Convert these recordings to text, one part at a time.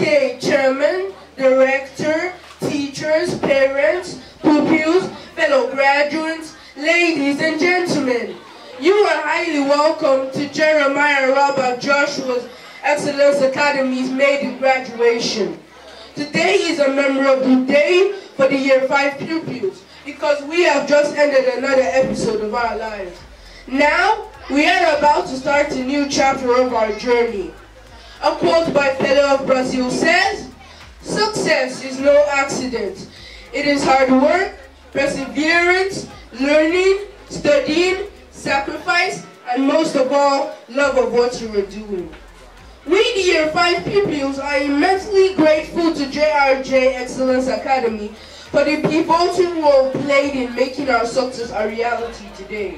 day, Chairman, Director, teachers, parents, pupils, fellow graduates, ladies and gentlemen. You are highly welcome to Jeremiah Robert Joshua's Excellence Academy's maiden graduation. Today is a memorable day for the Year 5 pupils because we have just ended another episode of our lives. Now, we are about to start a new chapter of our journey. A quote by Pelé of Brazil says, "Success is no accident. It is hard work, perseverance, learning, studying, sacrifice, and most of all, love of what you are doing." We, the Year 5 pupils, are immensely grateful to JRJ Excellence Academy for the pivotal role played in making our success a reality today.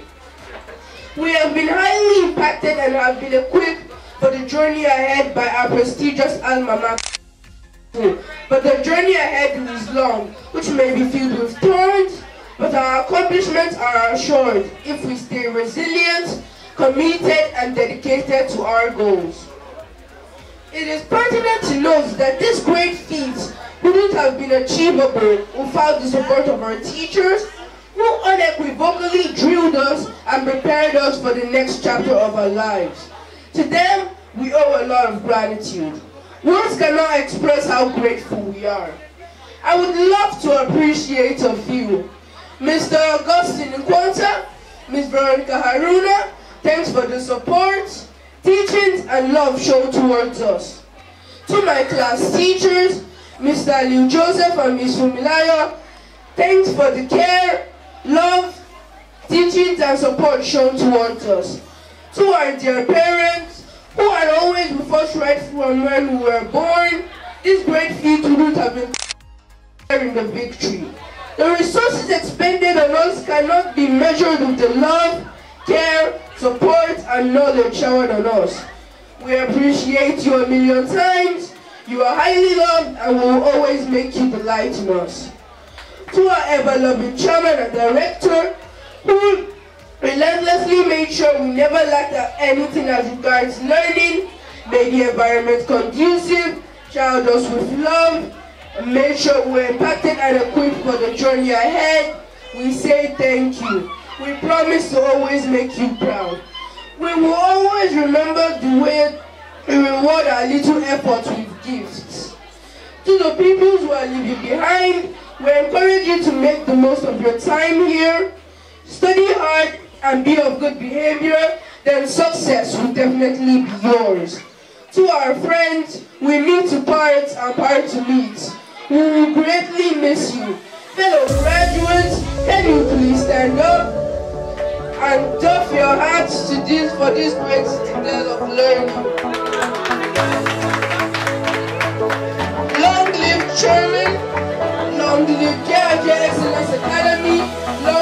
We have been highly impacted and have been equipped for the journey ahead by our prestigious alma mater. But the journey ahead is long, which may be filled with thorns, but our accomplishments are assured if we stay resilient, committed, and dedicated to our goals. It is pertinent to note that this great feat wouldn't have been achievable without the support of our teachers, who unequivocally drilled us and prepared us for the next chapter of our lives. To them, we owe a lot of gratitude. Words cannot express how grateful we are. I would love to appreciate a few. Mr. Augustine Nkwanta, Ms. Veronica Haruna, thanks for the support, teachings, and love shown towards us. To my class teachers, Mr. Liu Joseph and Ms. Fumilayo, thanks for the care, love, teachings, and support shown towards us. To our dear parents, who are always with us right from when we were born, this great feat wouldn't have been in the victory. The resources expended on us cannot be measured with the love, care, support, and knowledge showered on us. We appreciate you a million times. You are highly loved and we will always make you the light in us. To our ever-loving chairman and director, who relentlessly made sure we never lacked anything as regards learning, made the environment conducive, showered us with love, and made sure we were impacted and equipped for the journey ahead, we say thank you. We promise to always make you proud. We will always remember the way we reward our little efforts with gifts. To the people who are leaving behind, we encourage you to make the most of your time here, study hard, and be of good behavior, then success will definitely be yours. To our friends, we meet to part and part to meet. We will greatly miss you. Fellow graduates, can you please stand up and doff your hats to for this great citadel of learning. Long live Chairman, long live JRJ Excellence Academy,